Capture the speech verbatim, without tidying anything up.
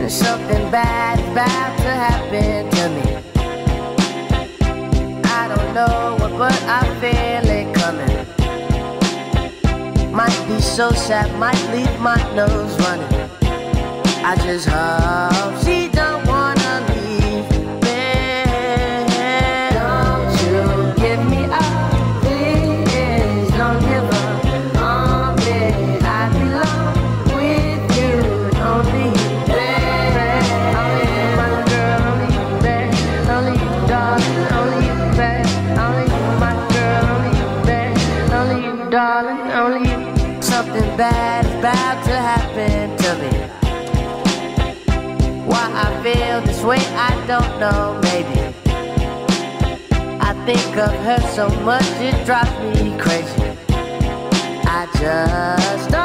Something bad is about to happen to me. I don't know what, but I feel it coming. Might be so sad, might leave my nose running. I just hope she don't wanna leave me. Don't you give me up, please. Don't give up on me. I belong with you, only you, baby. Only you, my girl, only you, baby. Only you, darling, only you, baby. Only you, my girl, only you, baby. Only you, darling, only you. Something bad is about to happen to me. Why I feel this way, I don't know, maybe I think of her so much, it drives me crazy. I just don't